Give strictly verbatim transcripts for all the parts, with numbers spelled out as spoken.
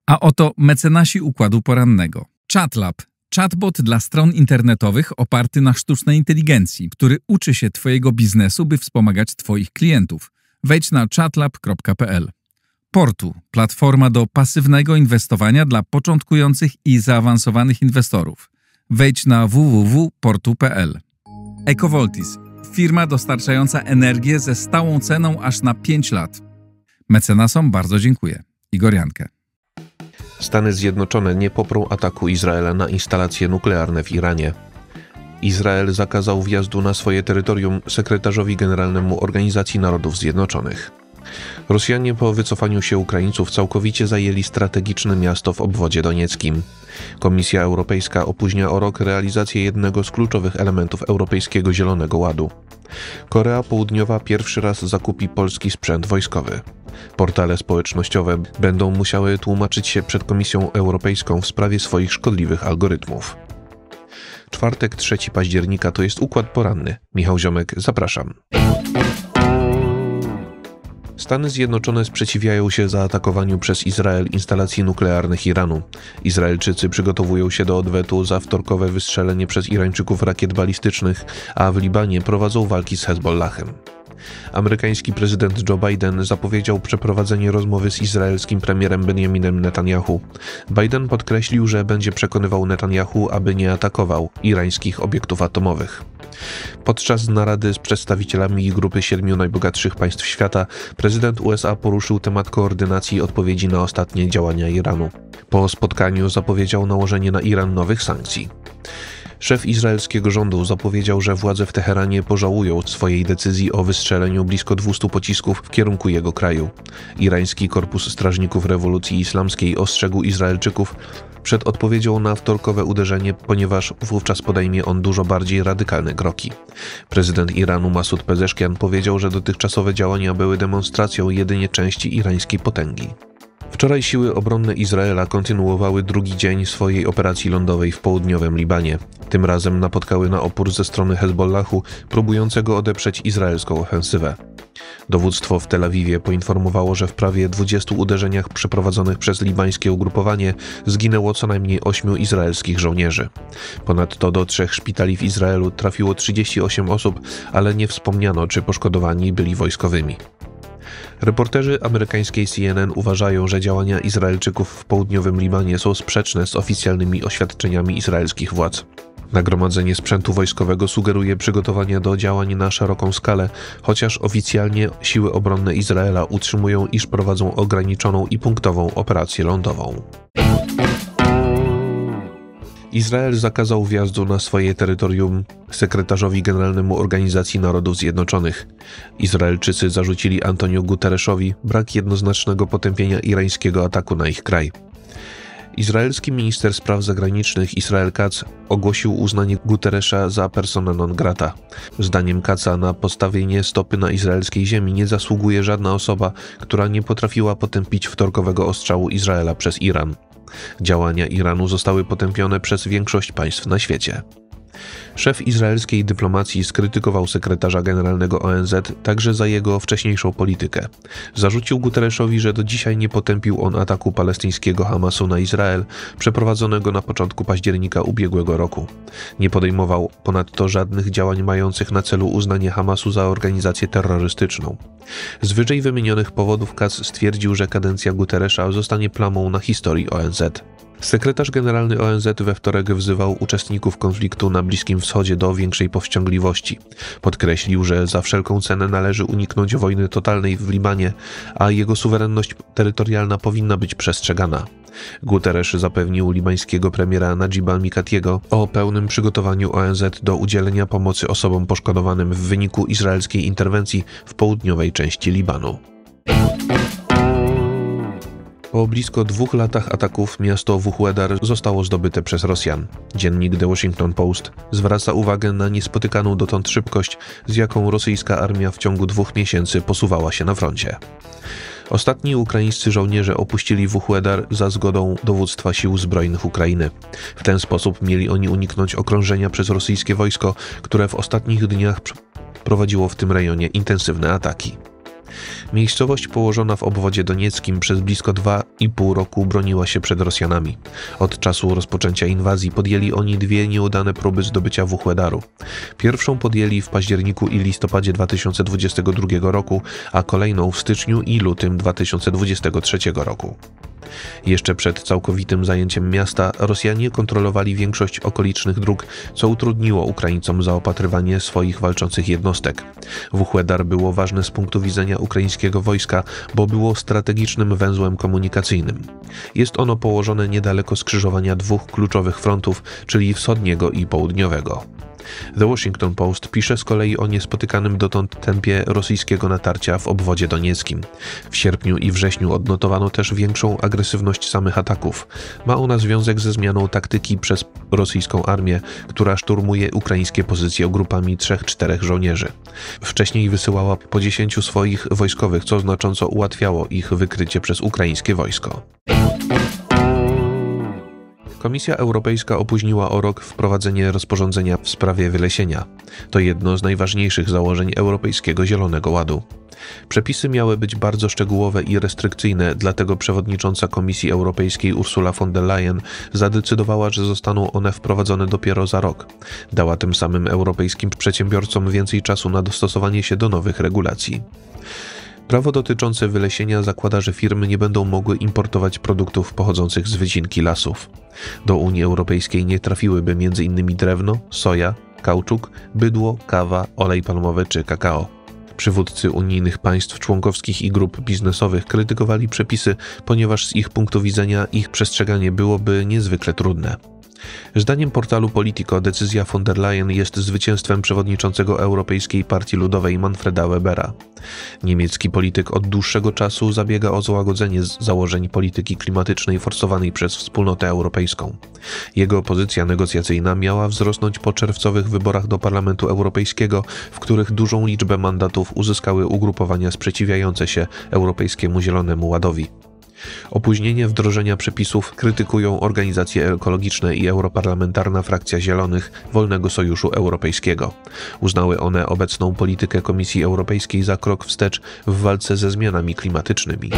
A oto mecenasi Układu Porannego. ChatLab. Chatbot dla stron internetowych oparty na sztucznej inteligencji, który uczy się Twojego biznesu, by wspomagać Twoich klientów. Wejdź na chatlab kropka p l. Portu. Platforma do pasywnego inwestowania dla początkujących i zaawansowanych inwestorów. Wejdź na w w w kropka portu kropka p l. Ecovoltis. Firma dostarczająca energię ze stałą ceną aż na pięć lat. Mecenasom bardzo dziękuję. Igor Jankę. Stany Zjednoczone nie poprą ataku Izraela na instalacje nuklearne w Iranie. Izrael zakazał wjazdu na swoje terytorium sekretarzowi generalnemu Organizacji Narodów Zjednoczonych. Rosjanie po wycofaniu się Ukraińców całkowicie zajęli strategiczne miasto w obwodzie donieckim. Komisja Europejska opóźnia o rok realizację jednego z kluczowych elementów Europejskiego Zielonego Ładu. Korea Południowa pierwszy raz zakupi polski sprzęt wojskowy. Portale społecznościowe będą musiały tłumaczyć się przed Komisją Europejską w sprawie swoich szkodliwych algorytmów. Czwartek, trzeciego października to jest Układ Poranny. Michał Ziomek, zapraszam. Stany Zjednoczone sprzeciwiają się zaatakowaniu przez Izrael instalacji nuklearnych Iranu. Izraelczycy przygotowują się do odwetu za wtorkowe wystrzelenie przez Irańczyków rakiet balistycznych, a w Libanie prowadzą walki z Hezbollahem. Amerykański prezydent Joe Biden zapowiedział przeprowadzenie rozmowy z izraelskim premierem Benjaminem Netanyahu. Biden podkreślił, że będzie przekonywał Netanyahu, aby nie atakował irańskich obiektów atomowych. Podczas narady z przedstawicielami grupy siedmiu najbogatszych państw świata prezydent U S A poruszył temat koordynacji odpowiedzi na ostatnie działania Iranu. Po spotkaniu zapowiedział nałożenie na Iran nowych sankcji. Szef izraelskiego rządu zapowiedział, że władze w Teheranie pożałują swojej decyzji o wystrzeleniu blisko dwustu pocisków w kierunku jego kraju. Irański Korpus Strażników Rewolucji Islamskiej ostrzegł Izraelczyków przed odpowiedzią na wtorkowe uderzenie, ponieważ wówczas podejmie on dużo bardziej radykalne kroki. Prezydent Iranu Masud Pezeszkian powiedział, że dotychczasowe działania były demonstracją jedynie części irańskiej potęgi. Wczoraj siły obronne Izraela kontynuowały drugi dzień swojej operacji lądowej w południowym Libanie. Tym razem napotkały na opór ze strony Hezbollahu, próbującego odeprzeć izraelską ofensywę. Dowództwo w Tel Awiwie poinformowało, że w prawie dwudziestu uderzeniach przeprowadzonych przez libańskie ugrupowanie zginęło co najmniej ośmiu izraelskich żołnierzy. Ponadto do trzech szpitali w Izraelu trafiło trzydzieści osiem osób, ale nie wspomniano, czy poszkodowani byli wojskowymi. Reporterzy amerykańskiej C N N uważają, że działania Izraelczyków w południowym Libanie są sprzeczne z oficjalnymi oświadczeniami izraelskich władz. Nagromadzenie sprzętu wojskowego sugeruje przygotowania do działań na szeroką skalę, chociaż oficjalnie siły obronne Izraela utrzymują, iż prowadzą ograniczoną i punktową operację lądową. Izrael zakazał wjazdu na swoje terytorium sekretarzowi generalnemu Organizacji Narodów Zjednoczonych. Izraelczycy zarzucili Antonio Guterreszowi brak jednoznacznego potępienia irańskiego ataku na ich kraj. Izraelski minister spraw zagranicznych Israel Katz ogłosił uznanie Guterresza za persona non grata. Zdaniem Katza na postawienie stopy na izraelskiej ziemi nie zasługuje żadna osoba, która nie potrafiła potępić wtorkowego ostrzału Izraela przez Iran. Działania Iranu zostały potępione przez większość państw na świecie. Szef izraelskiej dyplomacji skrytykował sekretarza generalnego O N Z także za jego wcześniejszą politykę. Zarzucił Guterreszowi, że do dzisiaj nie potępił on ataku palestyńskiego Hamasu na Izrael, przeprowadzonego na początku października ubiegłego roku. Nie podejmował ponadto żadnych działań mających na celu uznanie Hamasu za organizację terrorystyczną. Z wyżej wymienionych powodów Katz stwierdził, że kadencja Guterresza zostanie plamą na historii O N Z. Sekretarz generalny O N Z we wtorek wzywał uczestników konfliktu na Bliskim Wschodzie do większej powściągliwości. Podkreślił, że za wszelką cenę należy uniknąć wojny totalnej w Libanie, a jego suwerenność terytorialna powinna być przestrzegana. Guterres zapewnił libańskiego premiera Najiba Mikatiego o pełnym przygotowaniu O N Z do udzielenia pomocy osobom poszkodowanym w wyniku izraelskiej interwencji w południowej części Libanu. Po blisko dwóch latach ataków miasto Wuhłedar zostało zdobyte przez Rosjan. Dziennik The Washington Post zwraca uwagę na niespotykaną dotąd szybkość, z jaką rosyjska armia w ciągu dwóch miesięcy posuwała się na froncie. Ostatni ukraińscy żołnierze opuścili Wuhłedar za zgodą dowództwa sił zbrojnych Ukrainy. W ten sposób mieli oni uniknąć okrążenia przez rosyjskie wojsko, które w ostatnich dniach prowadziło w tym rejonie intensywne ataki. Miejscowość położona w obwodzie donieckim przez blisko dwa i pół roku broniła się przed Rosjanami. Od czasu rozpoczęcia inwazji podjęli oni dwie nieudane próby zdobycia Wuhledaru. Pierwszą podjęli w październiku i listopadzie dwa tysiące dwudziestego drugiego roku, a kolejną w styczniu i lutym dwa tysiące dwudziestego trzeciego roku. Jeszcze przed całkowitym zajęciem miasta Rosjanie kontrolowali większość okolicznych dróg, co utrudniło Ukraińcom zaopatrywanie swoich walczących jednostek. Wuhledar było ważne z punktu widzenia ukraińskiego wojska, bo było strategicznym węzłem komunikacyjnym. Jest ono położone niedaleko skrzyżowania dwóch kluczowych frontów, czyli wschodniego i południowego. The Washington Post pisze z kolei o niespotykanym dotąd tempie rosyjskiego natarcia w obwodzie donieckim. W sierpniu i wrześniu odnotowano też większą agresywność samych ataków. Ma ona związek ze zmianą taktyki przez rosyjską armię, która szturmuje ukraińskie pozycje grupami trzech czterech żołnierzy. Wcześniej wysyłała po dziesięciu swoich wojskowych, co znacząco ułatwiało ich wykrycie przez ukraińskie wojsko. Komisja Europejska opóźniła o rok wprowadzenie rozporządzenia w sprawie wylesienia. To jedno z najważniejszych założeń Europejskiego Zielonego Ładu. Przepisy miały być bardzo szczegółowe i restrykcyjne, dlatego przewodnicząca Komisji Europejskiej Ursula von der Leyen zadecydowała, że zostaną one wprowadzone dopiero za rok. Dała tym samym europejskim przedsiębiorcom więcej czasu na dostosowanie się do nowych regulacji. Prawo dotyczące wylesienia zakłada, że firmy nie będą mogły importować produktów pochodzących z wycinki lasów. Do Unii Europejskiej nie trafiłyby między innymi drewno, soja, kauczuk, bydło, kawa, olej palmowy czy kakao. Przywódcy unijnych państw członkowskich i grup biznesowych krytykowali przepisy, ponieważ z ich punktu widzenia ich przestrzeganie byłoby niezwykle trudne. Zdaniem portalu Politico decyzja von der Leyen jest zwycięstwem przewodniczącego Europejskiej Partii Ludowej Manfreda Webera. Niemiecki polityk od dłuższego czasu zabiega o złagodzenie założeń polityki klimatycznej forsowanej przez Wspólnotę Europejską. Jego pozycja negocjacyjna miała wzrosnąć po czerwcowych wyborach do Parlamentu Europejskiego, w których dużą liczbę mandatów uzyskały ugrupowania sprzeciwiające się Europejskiemu Zielonemu Ładowi. Opóźnienie wdrożenia przepisów krytykują organizacje ekologiczne i europarlamentarna frakcja Zielonych Wolnego Sojuszu Europejskiego. Uznały one obecną politykę Komisji Europejskiej za krok wstecz w walce ze zmianami klimatycznymi.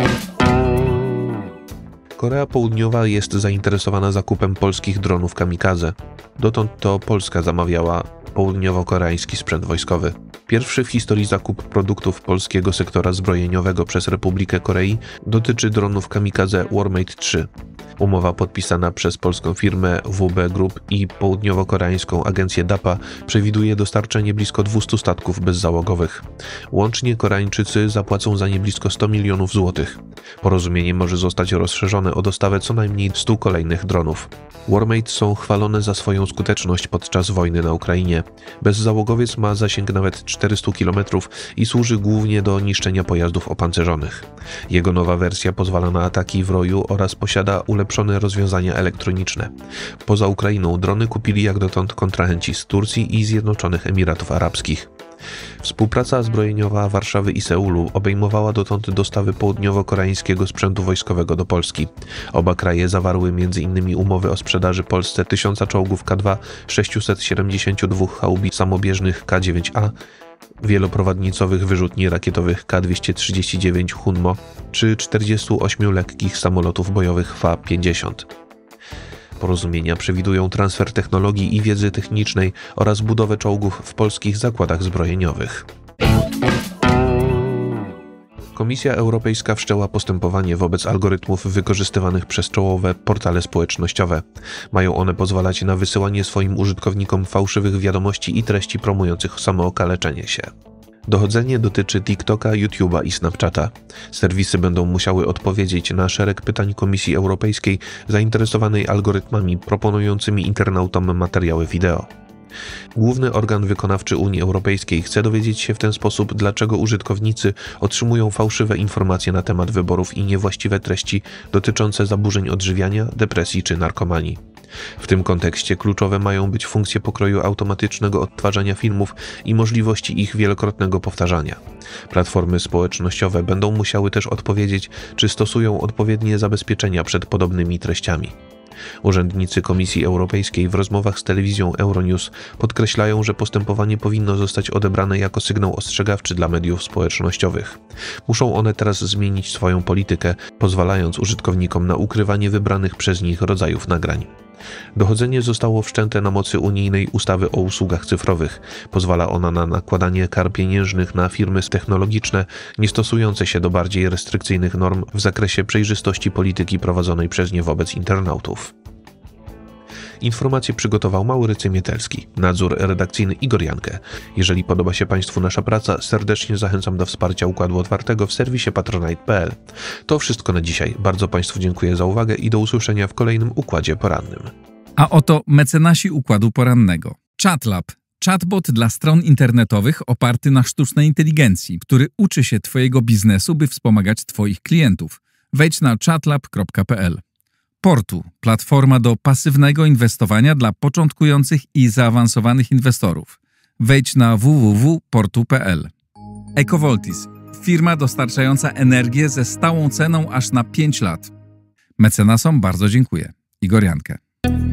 Korea Południowa jest zainteresowana zakupem polskich dronów kamikadze. Dotąd to Polska zamawiała południowo-koreański sprzęt wojskowy. Pierwszy w historii zakup produktów polskiego sektora zbrojeniowego przez Republikę Korei dotyczy dronów kamikadze Warmate trzy. Umowa podpisana przez polską firmę W B Group i południowo-koreańską agencję D A P A przewiduje dostarczenie blisko dwustu statków bezzałogowych. Łącznie Koreańczycy zapłacą za nie blisko sto milionów złotych. Porozumienie może zostać rozszerzone o dostawę co najmniej stu kolejnych dronów. Warmate są chwalone za swoją skuteczność podczas wojny na Ukrainie. Bezzałogowiec ma zasięg nawet czterystu kilometrów i służy głównie do niszczenia pojazdów opancerzonych. Jego nowa wersja pozwala na ataki w roju oraz posiada ulepszone rozwiązania elektroniczne. Poza Ukrainą drony kupili jak dotąd kontrahenci z Turcji i Zjednoczonych Emiratów Arabskich. Współpraca zbrojeniowa Warszawy i Seulu obejmowała dotąd dostawy południowo-koreańskiego sprzętu wojskowego do Polski. Oba kraje zawarły między innymi umowy o sprzedaży Polsce tysiąca czołgów K dwa, sześciuset siedemdziesięciu dwóch chałbic samobieżnych K dziewięć A, wieloprowadnicowych wyrzutni rakietowych K dwieście trzydzieści dziewięć Hunmo czy czterdziestu ośmiu lekkich samolotów bojowych F A pięćdziesiąt. Porozumienia przewidują transfer technologii i wiedzy technicznej oraz budowę czołgów w polskich zakładach zbrojeniowych. Komisja Europejska wszczęła postępowanie wobec algorytmów wykorzystywanych przez czołowe portale społecznościowe. Mają one pozwalać na wysyłanie swoim użytkownikom fałszywych wiadomości i treści promujących samookaleczenie się. Dochodzenie dotyczy TikToka, YouTube'a i Snapchata. Serwisy będą musiały odpowiedzieć na szereg pytań Komisji Europejskiej zainteresowanej algorytmami proponującymi internautom materiały wideo. Główny organ wykonawczy Unii Europejskiej chce dowiedzieć się w ten sposób, dlaczego użytkownicy otrzymują fałszywe informacje na temat wyborów i niewłaściwe treści dotyczące zaburzeń odżywiania, depresji czy narkomanii. W tym kontekście kluczowe mają być funkcje pokroju automatycznego odtwarzania filmów i możliwości ich wielokrotnego powtarzania. Platformy społecznościowe będą musiały też odpowiedzieć, czy stosują odpowiednie zabezpieczenia przed podobnymi treściami. Urzędnicy Komisji Europejskiej w rozmowach z telewizją Euronews podkreślają, że postępowanie powinno zostać odebrane jako sygnał ostrzegawczy dla mediów społecznościowych. Muszą one teraz zmienić swoją politykę, pozwalając użytkownikom na ukrywanie wybranych przez nich rodzajów nagrań. Dochodzenie zostało wszczęte na mocy unijnej ustawy o usługach cyfrowych. Pozwala ona na nakładanie kar pieniężnych na firmy technologiczne nie stosujące się do bardziej restrykcyjnych norm w zakresie przejrzystości polityki prowadzonej przez nie wobec internautów. Informacje przygotował Maurycy Mietelski, nadzór redakcyjny Igor Jankę. Jeżeli podoba się Państwu nasza praca, serdecznie zachęcam do wsparcia Układu Otwartego w serwisie patronite kropka p l. To wszystko na dzisiaj. Bardzo Państwu dziękuję za uwagę i do usłyszenia w kolejnym Układzie Porannym. A oto mecenasi Układu Porannego. ChatLab. Chatbot dla stron internetowych oparty na sztucznej inteligencji, który uczy się Twojego biznesu, by wspomagać Twoich klientów. Wejdź na chatlab kropka p l. Portu. Platforma do pasywnego inwestowania dla początkujących i zaawansowanych inwestorów. Wejdź na w w w kropka portu kropka p l. Ecovoltis. Firma dostarczająca energię ze stałą ceną aż na pięć lat. Mecenasom bardzo dziękuję. Igor Jankę.